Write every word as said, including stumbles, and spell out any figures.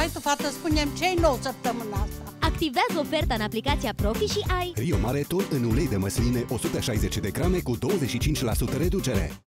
Hai tu, fată, spune-mi ce-i nou săptămâna asta. Activează oferta în aplicația Profi și ai Rio Mare Ton în ulei de măsline o sută șaizeci de grame cu douăzeci și cinci la sută reducere.